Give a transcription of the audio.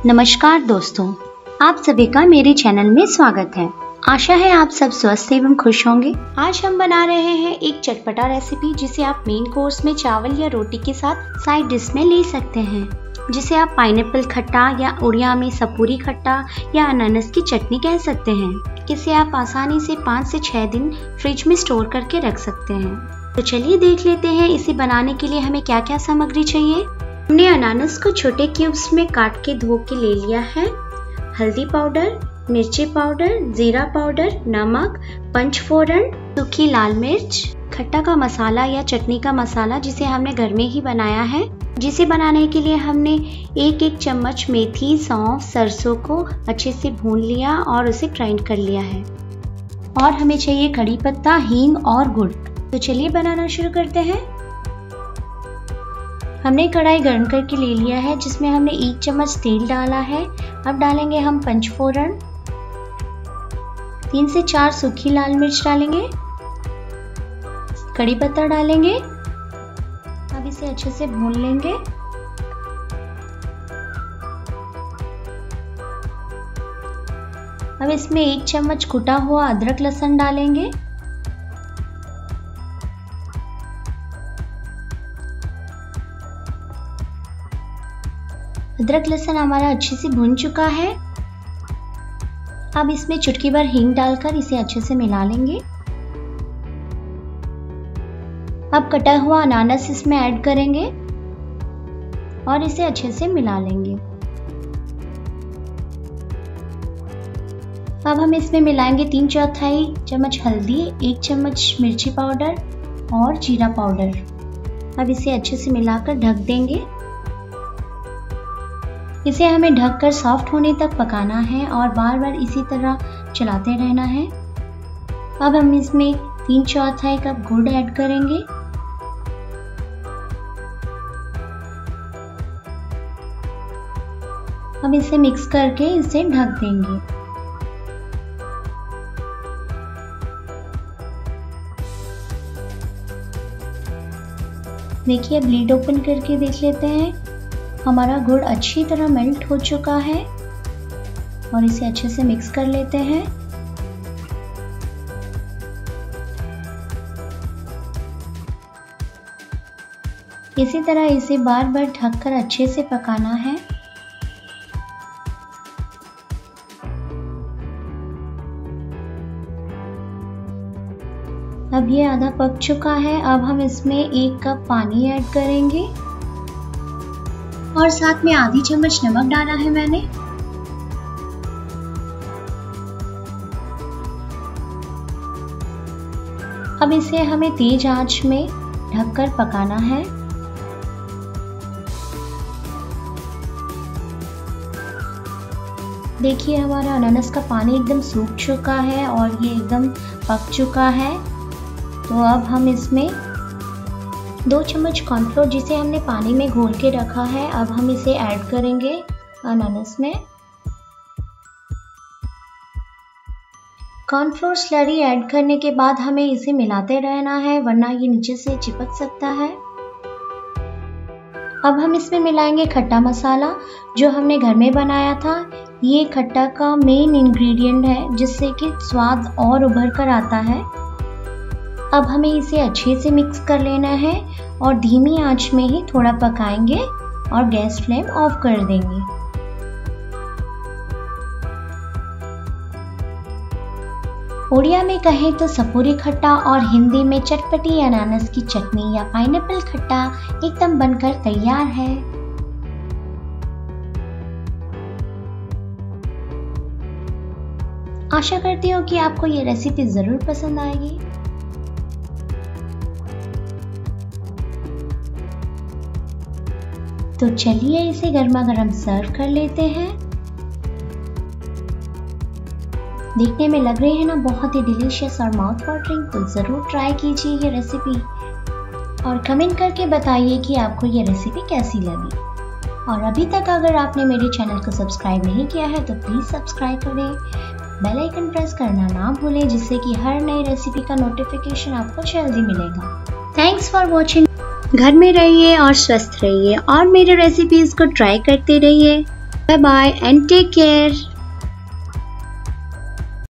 नमस्कार दोस्तों, आप सभी का मेरे चैनल में स्वागत है। आशा है आप सब स्वस्थ एवं खुश होंगे। आज हम बना रहे हैं एक चटपटा रेसिपी जिसे आप मेन कोर्स में चावल या रोटी के साथ साइड डिश में ले सकते हैं, जिसे आप पाइनएप्पल खट्टा या उड़िया में सपुरी खट्टा या अनानस की चटनी कह सकते हैं। इसे आप आसानी से 5 से 6 दिन फ्रिज में स्टोर करके रख सकते हैं। तो चलिए देख लेते हैं इसे बनाने के लिए हमें क्या क्या सामग्री चाहिए। हमने अनानस को छोटे क्यूब्स में काट के धो के ले लिया है। हल्दी पाउडर, मिर्ची पाउडर, जीरा पाउडर, नमक, पंचफोरन, सूखी लाल मिर्च, खट्टा का मसाला या चटनी का मसाला जिसे हमने घर में ही बनाया है। जिसे बनाने के लिए हमने एक चम्मच मेथी, सौंफ, सरसों को अच्छे से भून लिया और उसे ग्राइंड कर लिया है। और हमें चाहिए कड़ी पत्ता, हींग और गुड़। तो चलिए बनाना शुरू करते हैं। हमने कढ़ाई गर्म करके ले लिया है जिसमें हमने 1 चम्मच तेल डाला है। अब डालेंगे हम पंचफोरन, 3 से 4 सूखी लाल मिर्च डालेंगे, कड़ी पत्ता डालेंगे। अब इसे अच्छे से भून लेंगे। अब इसमें 1 चम्मच कुटा हुआ अदरक लहसुन डालेंगे। अदरक लहसुन हमारा अच्छे से भुन चुका है। अब इसमें चुटकी भर हींग डालकर इसे अच्छे से मिला लेंगे। अब कटा हुआ अनानास इसमें ऐड करेंगे और इसे अच्छे से मिला लेंगे। अब हम इसमें मिलाएंगे 3/4 चम्मच हल्दी, 1 चम्मच मिर्ची पाउडर और जीरा पाउडर। अब इसे अच्छे से मिलाकर ढक देंगे। इसे हमें ढककर सॉफ्ट होने तक पकाना है और बार बार इसी तरह चलाते रहना है। अब हम इसमें 3/4 कप गुड़ ऐड करेंगे। अब इसे मिक्स करके इसे ढक देंगे। देखिए, अब लीड ओपन करके देख लेते हैं। हमारा गुड़ अच्छी तरह मेल्ट हो चुका है और इसे अच्छे से मिक्स कर लेते हैं। इसी तरह इसे बार बार ढककर अच्छे से पकाना है। अब ये आधा पक चुका है। अब हम इसमें 1 कप पानी ऐड करेंगे और साथ में आधी चम्मच नमक डाला है मैंने। अब इसे हमें तेज आंच में ढककर पकाना है। देखिए, हमारा अनानास का पानी एकदम सूख चुका है और ये एकदम पक चुका है। तो अब हम इसमें 2 चम्मच कॉर्नफ्लोर जिसे हमने पानी में घोल के रखा है, अब हम इसे ऐड करेंगे अनानास में। कॉर्नफ्लोर स्लरी ऐड करने के बाद हमें इसे मिलाते रहना है, वरना ये नीचे से चिपक सकता है। अब हम इसमें मिलाएंगे खट्टा मसाला जो हमने घर में बनाया था। ये खट्टा का मेन इंग्रेडिएंट है जिससे कि स्वाद और उभर कर आता है। अब हमें इसे अच्छे से मिक्स कर लेना है और धीमी आंच में ही थोड़ा पकाएंगे और गैस फ्लेम ऑफ कर देंगे। उड़िया में कहें तो सपुरी खट्टा और हिंदी में चटपटी अनानस की चटनी या पाइनएप्पल खट्टा एकदम बनकर तैयार है। आशा करती हूँ कि आपको ये रेसिपी जरूर पसंद आएगी। तो चलिए इसे गर्मा गर्म सर्व कर लेते हैं। देखने में लग रही है ना बहुत ही डिलीशियस और माउथ वाटरिंग। तो ज़रूर ट्राई कीजिए ये रेसिपी और कमेंट करके बताइए कि आपको ये रेसिपी कैसी लगी। और अभी तक अगर आपने मेरे चैनल को सब्सक्राइब नहीं किया है तो प्लीज़ सब्सक्राइब करें, बेल आइकन प्रेस करना ना भूलें जिससे कि हर नई रेसिपी का नोटिफिकेशन आपको जल्दी मिलेगा। Thanks for watching. घर में रहिए और स्वस्थ रहिए और मेरे रेसिपीज को ट्राई करते रहिए। Bye bye and take care.